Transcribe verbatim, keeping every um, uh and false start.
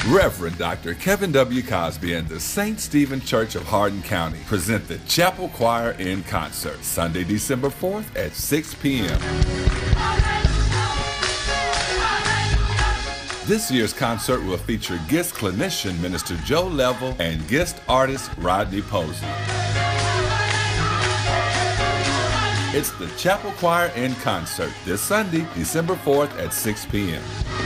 Reverend Doctor Kevin W. Cosby and the Saint Stephen Church of Hardin County present the Chapel Choir in concert Sunday, December fourth at six p.m. This year's concert will feature guest clinician Minister Joe Level and guest artist Rodney Posey. It's the Chapel Choir in concert this Sunday, December fourth at six p.m.